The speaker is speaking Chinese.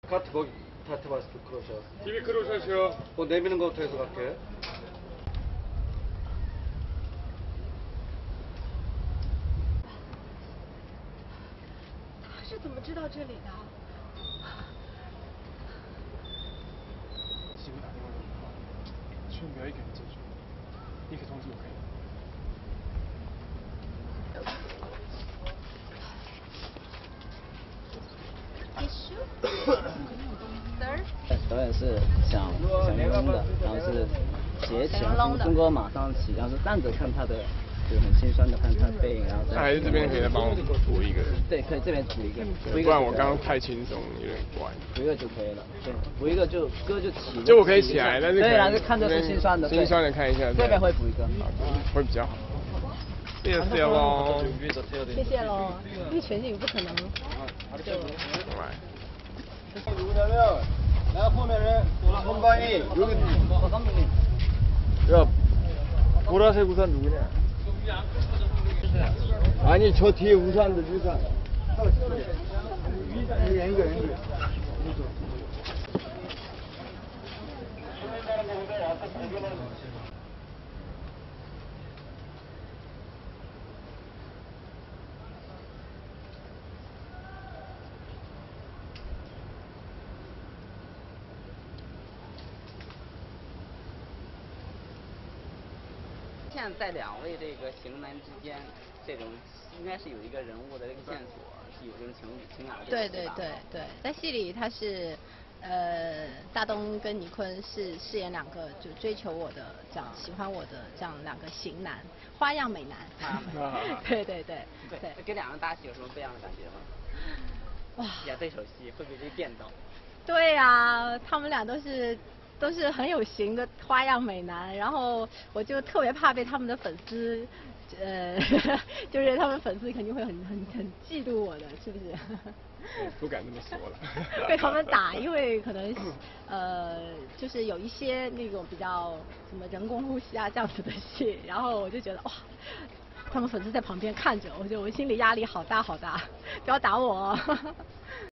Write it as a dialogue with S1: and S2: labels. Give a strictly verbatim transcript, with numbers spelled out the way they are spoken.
S1: 카트 거기 카트 마스크 크로셔.
S2: 티비 크로샷이요.
S1: 뭐 내미는 것부터 해서 갈게.
S3: 他是怎么知道这里的？
S2: 媳妇打电话给你，千万不要一个人进去，立刻通知我可以。
S4: 导演是想想成龙的，然后是斜起，然后中国马上起，然后是站着看他的，就很心酸的看他的背影，然后再。
S2: 那还是这边可以再帮我补一个。
S4: 对，可以这边补一个，补一个。
S2: 不然我刚刚太轻松，有点怪。
S4: 补一个就可以了，对，补一个就歌就起。
S2: 就我可以起来，但是
S4: 对，然后看着是心酸的，
S2: 心酸的看一下。
S4: 这边会补一个，
S2: 会比较好。谢谢喽。
S3: 谢谢喽，因为全景不可能就。
S1: 누구냐면 나 보면은 선반이 여기 야 보라색 우산 누구냐? 아니 저 뒤에 우산들 우산. 여기 앵글 앵글.
S4: 现在在两位这个型男之间，这种应该是有一个人物的这个线索，是有这种情情感的。
S3: 对对对对，在戏里他是，呃，大东跟倪坤是饰演两个就追求我的这样喜欢我的这样两个型男，花样美男。对对对对。
S4: 跟两人搭戏有什么不一样的感觉吗？哇！演对手戏会不会被电到？对
S3: 呀、啊，他们俩都是。 都是很有型的花样美男，然后我就特别怕被他们的粉丝，呃，就是他们粉丝肯定会很很很嫉妒我的，是不是？
S2: 不敢这么说了。
S3: 被他们打，因为可能呃，就是有一些那种比较什么人工呼吸啊这样子的戏，然后我就觉得哇，他们粉丝在旁边看着，我觉得我心里压力好大好大，不要打我。